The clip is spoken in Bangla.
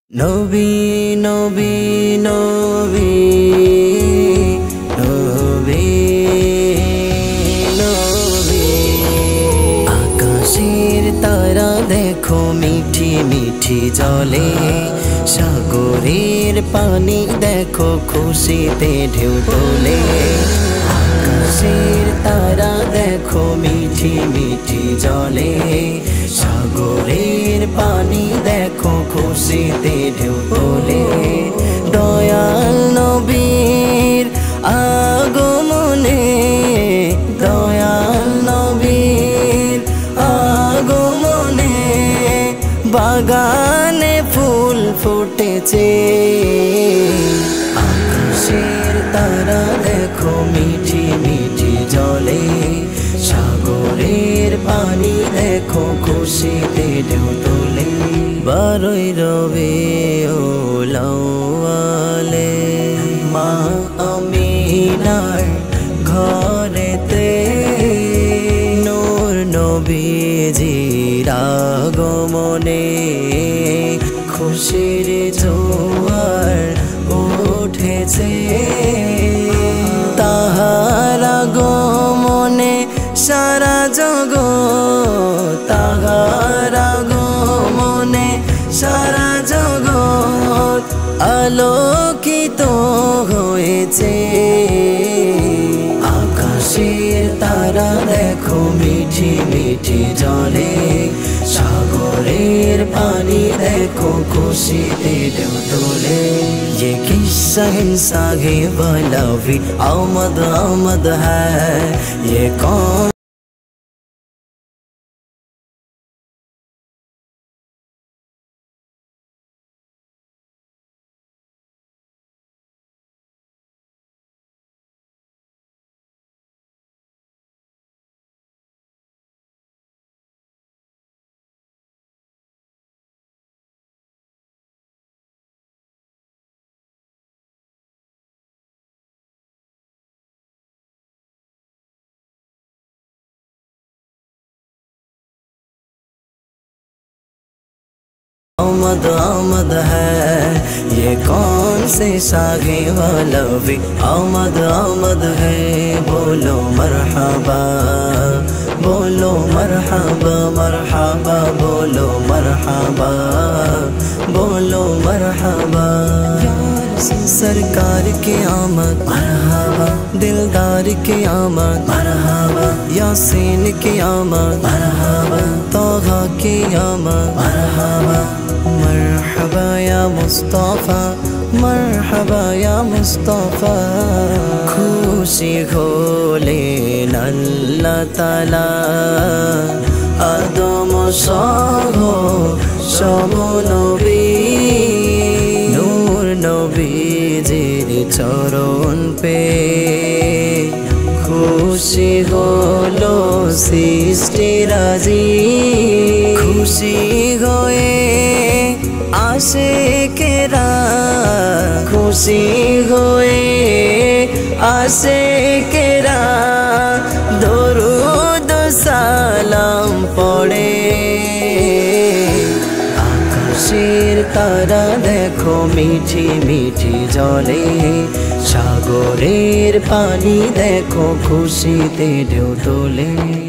নবী নবী নবী নবী নবী আকাশের তারা দেখো মিঠি মিঠি জলে, সাগরের পানি দেখো খুশিতে ঢেউ তোলে। আকাশের তারা দেখো মিঠি মিঠি জলে, সাগরের পানি দেখো খুশিতে ঢেউ তোলে। দয়াল নবীর আগমনে, দয়াল নবীর আগমনে বাগানে ফুল ফুটেছে। আকাশের তারা দেখো মিঠি মিঠি জলে, সাগরের পানি দেখো খুশিতে ঢেউ তোলে। বারোই রবিউল আউয়ালে মা আমিনার ঘরেতে নূর নবীজির আগমনে খুশির জোয়ার উঠেছে। তাহার আগমনে সারা জগৎ, তাহার আগমনে সারা জগৎ আলোকিত হয়েছে। আকাশের তারা দেখো মিঠি মিঠি জলে, সাগরের পানি দেখো খুশিতে ঢেউ তোলে। ये किस्सा इंसागे वाला भी आमद आमद है, ये कौन आमद आमद है, ये कौन से सागे वाला भी आमद आमद है। बोलो मरहबा, बोलो मरहबा मरहबा, बोलो मरहबा, बोलो मरहबा। सरकार की आमद मरहबा, दिलदार की आमद मरहबा, यासीन की आमद मरहबा, तोहा की आमद मरहबा। मरहबा या मुस्तफा, मरहबा या मुस्तफा। खुशी হলেন আল্লাহ তাআলা আদম সহ সব নবী, নূর নবীজির চরণ পে খুশি হলো সৃষ্টিরাজি। খুশি হয়ে আশিকেরা, খুশি হয়ে আশিকেরা দরুদ সালাম পড়ে। আকাশের তারা দেখো মিঠি মিঠি জলে, সাগরের পানি দেখো খুশিতে ঢেউ তোলে।